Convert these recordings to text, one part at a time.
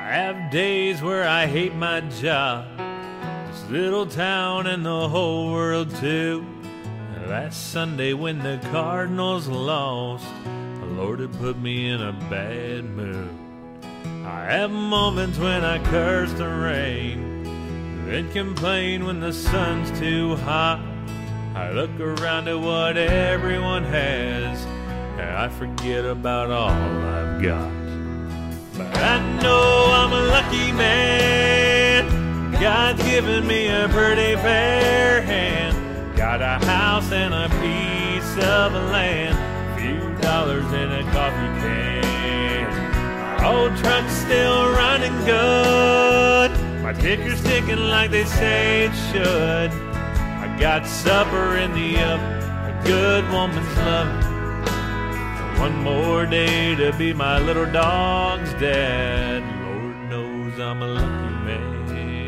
have days where I hate my job, this little town and the whole world too. That Sunday when the Cardinals lost, the Lord had put me in a bad mood. I have moments when I curse the rain, then complain when the sun's too hot. I look around at what everyone has, and I forget about all I've got. But I know I'm a lucky man, God's given me a pretty fair hand. Got a house and a piece of land, a few dollars in a coffee can. My old truck's still running good, my ticker's ticking like they say it should. I got supper in the oven, a good woman's loving. One more day to be my little dog's dad. Lord knows I'm a lucky man.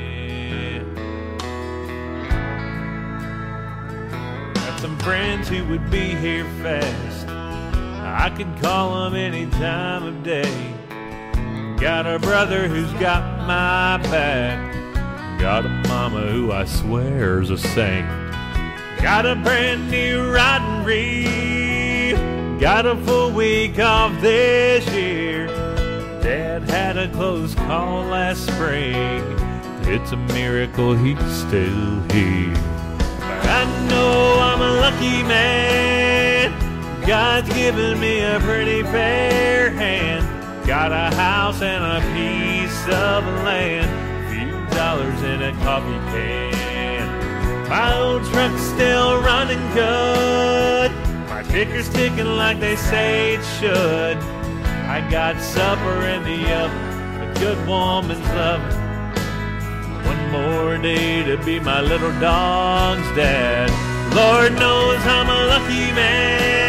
Got some friends who would be here fast, I could call them any time of day. Got a brother who's got my back, got a mama who I swear's a saint. Got a brand new riding reef, got a full week off this year. Dad had a close call last spring, it's a miracle he's still here. But I know I'm a lucky man, God's given me a pretty fair hand. Got a house and a piece of land, dollars in a coffee can. My old truck's still running good, my ticker's ticking like they say it should. I got supper in the oven, a good woman's loving. One more day to be my little dog's dad. Lord knows I'm a lucky man.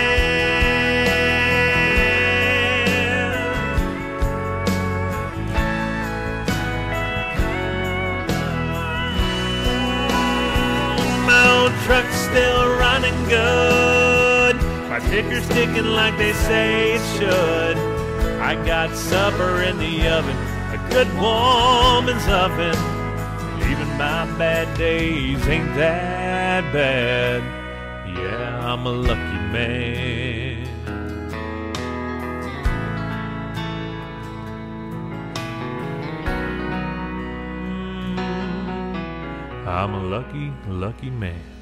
Truck's still running good, my ticker's ticking like they say it should. I got supper in the oven, a good woman's oven. Even my bad days ain't that bad. Yeah, I'm a lucky man. I'm a lucky, lucky man.